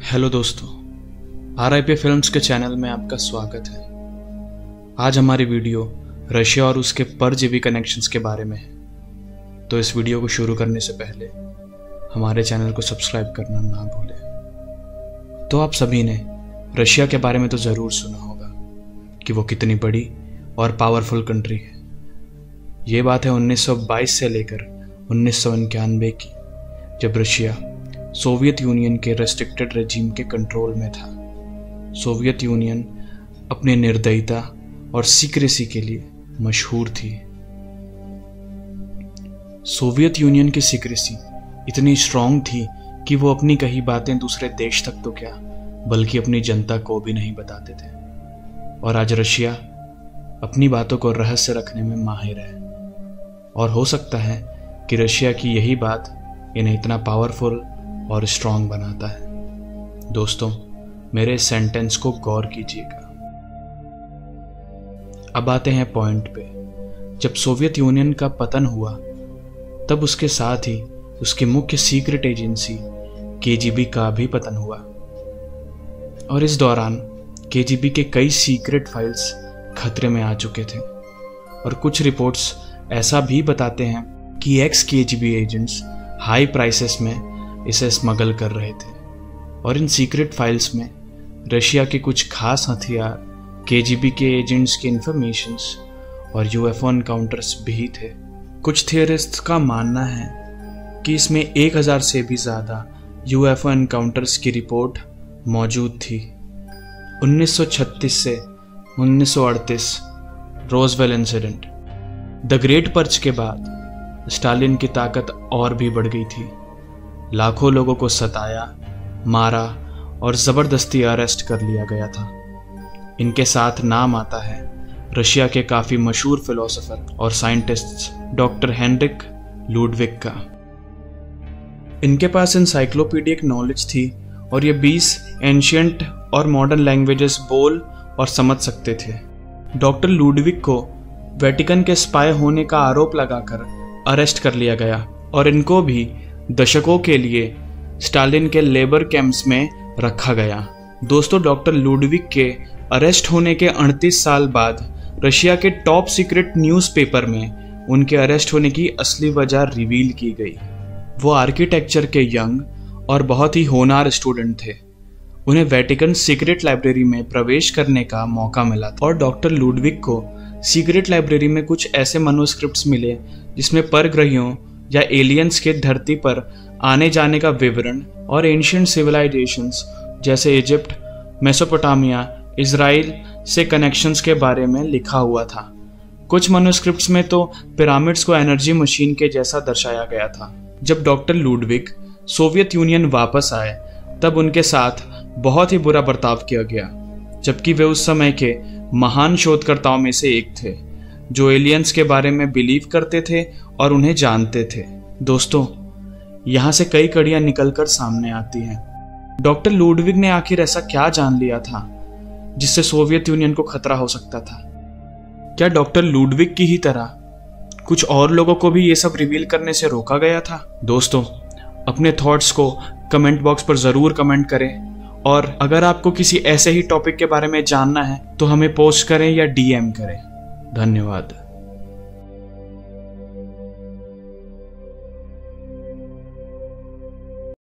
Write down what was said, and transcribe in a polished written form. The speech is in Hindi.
हेलो दोस्तों, RIP फिल्म्स के चैनल में आपका स्वागत है। आज हमारी वीडियो रशिया और उसके परजीवी कनेक्शंस के बारे में है। तो इस वीडियो को शुरू करने से पहले हमारे चैनल को सब्सक्राइब करना ना भूलें। तो आप सभी ने रशिया के बारे में तो ज़रूर सुना होगा कि वो कितनी बड़ी और पावरफुल कंट्री है। ये बात है 1922 से लेकर 1991 की, जब रशिया सोवियत यूनियन के रेस्ट्रिक्टेड रेजिम के कंट्रोल में था। सोवियत यूनियन अपनी निर्दयता और सीक्रेसी के लिए मशहूर थी। सोवियत यूनियन की सीक्रेसी इतनी स्ट्रांग थी कि वो अपनी कही बातें दूसरे देश तक तो क्या, बल्कि अपनी जनता को भी नहीं बताते थे। और आज रशिया अपनी बातों को रहस्य रखने में माहिर है। और हो सकता है कि रशिया की यही बात इन्हें इतना पावरफुल और स्ट्रांग बनाता है। दोस्तों, मेरे इस सेंटेंस को गौर कीजिएगा। अब आते हैं पॉइंट पे। जब सोवियत यूनियन का पतन हुआ, तब उसके साथ ही उसकी मुख्य सीक्रेट एजेंसी KGB का भी पतन हुआ। और इस दौरान KGB के कई सीक्रेट फाइल्स खतरे में आ चुके थे। और कुछ रिपोर्ट्स ऐसा भी बताते हैं कि ex KGB agents high prices में इसे स्मगल कर रहे थे। और इन सीक्रेट फाइल्स में रशिया के कुछ खास हथियार, KGB के एजेंट्स के इंफॉर्मेशंस और UFO एनकाउंटर्स भी थे। कुछ थियरिस्ट्स का मानना है कि इसमें 1000 से भी ज़्यादा UFO एनकाउंटर्स की रिपोर्ट मौजूद थी। 1936 से 1938 Roswell incident, the great purge के बाद स्टालिन की ताकत और भी बढ़ गई थी। लाखों लोगों को सताया, मारा और ज़बरदस्ती अरेस्ट कर लिया गया था। इनके साथ नाम आता है रशिया के काफ़ी मशहूर फिलोसोफर और साइंटिस्ट डॉक्टर हेनरिक लुडविग का। इनके पास एनसाइक्लोपीडिक नॉलेज थी और ये 20 एंशियंट और मॉडर्न लैंग्वेजेस बोल और समझ सकते थे। डॉक्टर लुडविग को वेटिकन के स्पाई होने का आरोप लगाकर अरेस्ट कर लिया गया और इनको भी दशकों के लिए स्टालिन के लेबर कैंप्स में रखा गया। दोस्तों, डॉक्टर लुडविग के अरेस्ट होने के 38 साल बाद रशिया के टॉप सीक्रेट न्यूज़पेपर में उनके अरेस्ट होने की असली वजह रिवील की गई। वो आर्किटेक्चर के यंग और बहुत ही होनहार स्टूडेंट थे। उन्हें वेटिकन सीक्रेट लाइब्रेरी में प्रवेश करने का मौका मिला था। और डॉक्टर लुडविग को सीक्रेट लाइब्रेरी में कुछ ऐसे मैन्युस्क्रिप्ट्स मिले जिसमें परग्रहियों या एलियंस के धरती पर आने जाने का विवरण और एंशिएंट सिविलाइजेशंस जैसे इजिप्ट, मेसोपोटामिया, इजराइल से कनेक्शंस के बारे में लिखा हुआ था। कुछ मैन्युस्क्रिप्ट्स में तो पिरामिड्स को एनर्जी मशीन के जैसा दर्शाया गया था। जब डॉक्टर लुडविग सोवियत यूनियन वापस आए, तब उनके साथ बहुत ही बुरा बर्ताव किया गया, जबकि वे उस समय के महान शोधकर्ताओं में से एक थे जो एलियंस के बारे में बिलीव करते थे और उन्हें जानते थे। दोस्तों, यहाँ से कई कड़ियां निकलकर सामने आती हैं। डॉक्टर लुडविग ने आखिर ऐसा क्या जान लिया था जिससे सोवियत यूनियन को खतरा हो सकता था? क्या डॉक्टर लुडविग की ही तरह कुछ और लोगों को भी ये सब रिवील करने से रोका गया था? दोस्तों, अपने थॉट्स को कमेंट बॉक्स पर ज़रूर कमेंट करें। और अगर आपको किसी ऐसे ही टॉपिक के बारे में जानना है तो हमें पोस्ट करें या DM करें। धन्यवाद।